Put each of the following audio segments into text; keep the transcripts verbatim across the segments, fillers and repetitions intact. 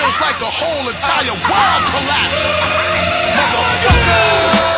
feels like the whole entire world collapsed. Motherfucker.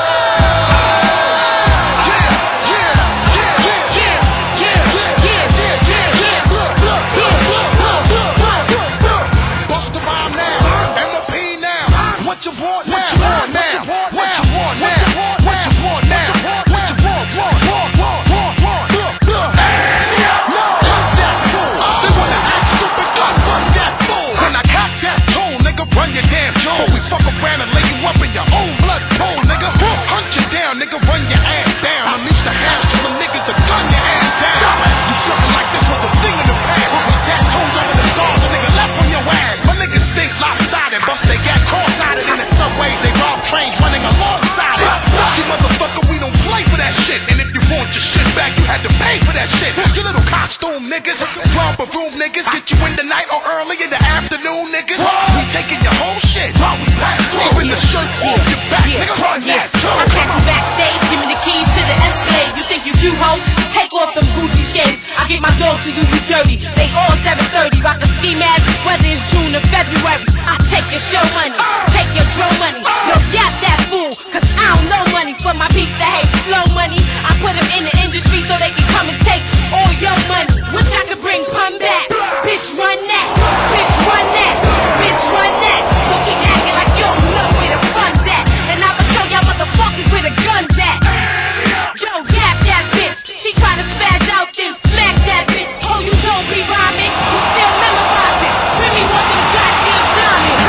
What you want now? What you want now? What you want now? What you want now? What you want? Want? Want? Want? Want? Want? Look, no, cut that fool. They wanna act stupid, gun run that fool. When I cock that tool, nigga, run your damn jaw. We fuck around and lay you up in your own blood pool, nigga. Hunt you down, nigga, run your ass down. Unleash the house till them niggas to gun your ass down. You feeling like this was a thing in the past? With tattoos over the stars, a nigga left from your ass. My niggas think lopsided, bust they got cross-sided in the subways. They rob trains running alongside it. See, motherfucker, we don't play for that shit. And if you want your shit back, you had to pay for that shit. You little costume niggas, romper room niggas, get you in the night or early in the afternoon niggas. We taking your whole shit. Even the shirt off your back, nigga, run that too. I catch you backstage, give me the keys to the Escalade. You think you cute, ho? Take off them Gucci shades. I get my dog to do you dirty. They all seven thirty, rock a ski mask, whether it's June or February. I take your show money, take your drum money. Yo, yap that fool, cause I don't know money. For my peeps that hate slow money, I put them in the industry so they can come and take all your money. Wish I could bring pun back. Bitch, run that. Bitch, run that. Bitch, run that. Don't keep acting like you don't know where the fun's at. And I'ma show y'all motherfuckers where the gun's at. Yo, yap that bitch. She tryna spaz out, then smack that bitch. Oh, you don't be rhyming, you still memorize it. Bring me one of them goddamn diamonds.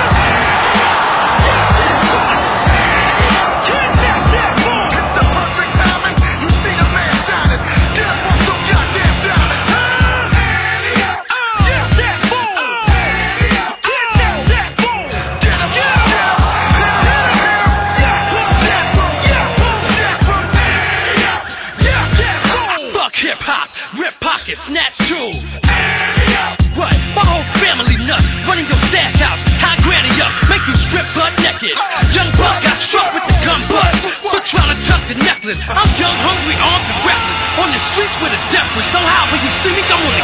Hip-hop, rip pockets, snatch jewels. What? My whole family nuts. Running your stash house, tie granny up, make you strip butt naked. Young buck got struck with the gun butt for trying to tuck the necklace. I'm young, hungry, armed, and reckless. On the streets with a death wish. Don't howl when you see me, I'm on